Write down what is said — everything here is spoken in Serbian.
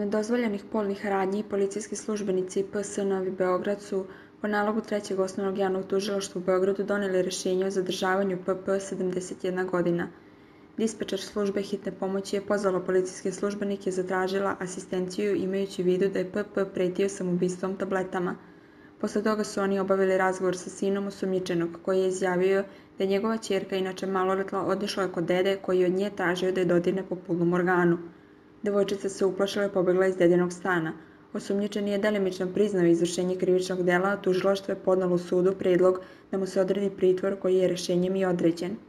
nedozvoljenih polnih radnji policijski službenici PS Novi Beograd su po nalogu Trećeg osnovnog javnog tužilaštva u Beogradu doneli rješenje o zadržavanju PP 71 godina. Dispečer službe hitne pomoći je pozvala policijske službenike i zatražila asistenciju imajući u vidu da je PP pretio samoubistvom tabletama. Posle toga su oni obavili razgovor sa sinom osumnjičenog, koji je izjavio da je njegova ćerka, inače maloletna, otišla kod dede koji je od nje tražio da je dodirne po polnom organu. Devojčica se uplašila i pobegla iz dedinog stana. Osumnjičeni je delimično priznao izvršenje krivičnog dela, a tužilaštvo je podnelo sudu predlog da mu se odredi pritvor koji je rješenjem i određen.